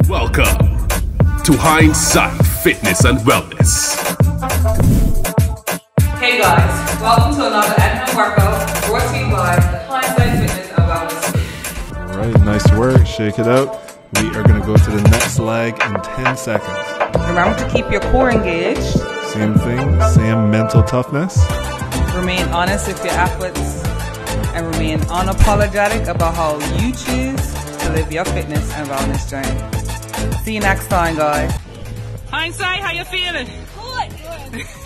Welcome to Hindssight Fitness and Wellness. Hey guys, welcome to another at-home workout brought to you by Hindssight Fitness and Wellness. Alright, nice work. Shake it out. We are going to go to the next leg in 10 seconds. Remember to keep your core engaged. Same thing, same mental toughness. Remain honest with your athletes and remain unapologetic about how you choose to live your fitness and wellness journey. See you next time, guys. Hindsight, how you feeling? Good.